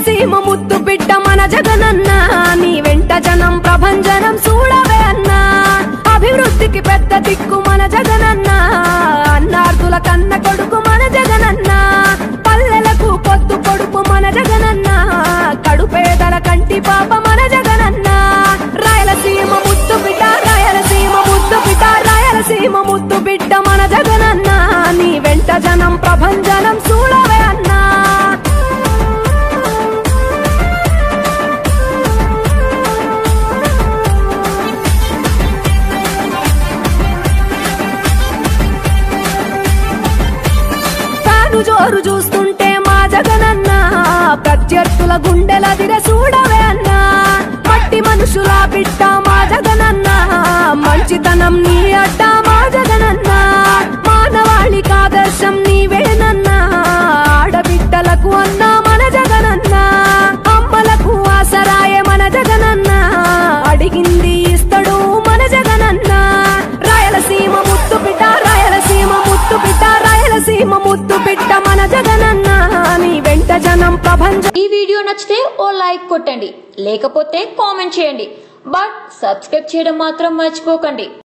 రాయలసీమ ముద్దు బిడ్డ మన జగనన్న నీ వెంట జనం ప్రభంజనం చూడవే అన్నా అభివృద్ధికి పెద్ద దిక్కు మన జగనన్న అన్నార్థుల కన్న కొడుకు మన జగనన్న పల్లెలకు పొద్దు పొడుపు మన జగనన్న కడుపేదల కంటి పాప మన జగనన్న రాయలసీమ ముద్దు బిడ్డ రాయలసీమ ముద్దు బిడ్డ రాయలసీమ ముద్దు బిడ్డ మన జగనన్న నీ వెంట జనం ప్రభంజనం చూడవే అన్నా జోరు చూస్తుంటే మా జగనన్న ప్రత్యర్థుల గుండెల దిర చూడవే అన్నా మట్టి మనుషుల బిడ్డ మా జగనన్న మంచితనం నీ అడ్డ మా జగనన్న మానవాళికి ఆదర్శం నీవేనన్నా ఆడబిడ్డలకు అన్నా మన జగనన్న అమ్మలకు ఆసరాయే మన జగనన్న అడిగింది ఇస్తడు మన జగనన్న రాయలసీమ ముద్దు బిడ్డ రాయలసీమ ముద్దు బిడ్డ రాయలసీమ ముద్దు బిడ్డ మన జగనన్న నీ వెంట జనం ప్రభంజనం. ఈ వీడియో నచ్చితే ఓ లైక్ కొట్టండి, లేకపోతే కామెంట్ చేయండి, బట్ సబ్స్క్రైబ్ చేయడం మాత్రం మర్చిపోకండి.